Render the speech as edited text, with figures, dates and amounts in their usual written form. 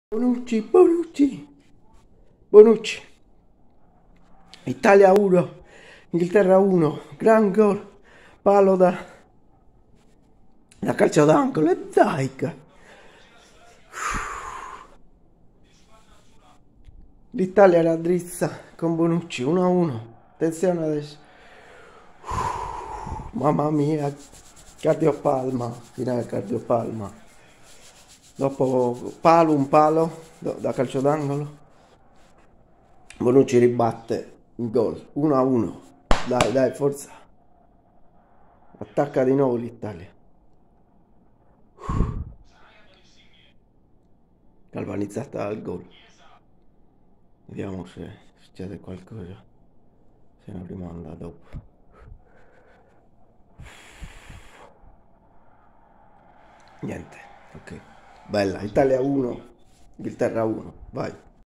Bonucci, Bonucci, Bonucci. Italia 1, Inghilterra 1, gran gol, palo da calcio d'angolo e dai. L'Italia era drizza con Bonucci 1-1. Attenzione adesso. Mamma mia, cardiopalma, finale cardiopalma. Dopo palo, un palo da calcio d'angolo. Bonucci ribatte il gol 1-1. Dai, dai, forza. Attacca di nuovo l'Italia. Galvanizzata al gol. Vediamo se succede qualcosa. Se non rimanda dopo. Niente, ok. Bella, Italia 1, Inghilterra 1, vai.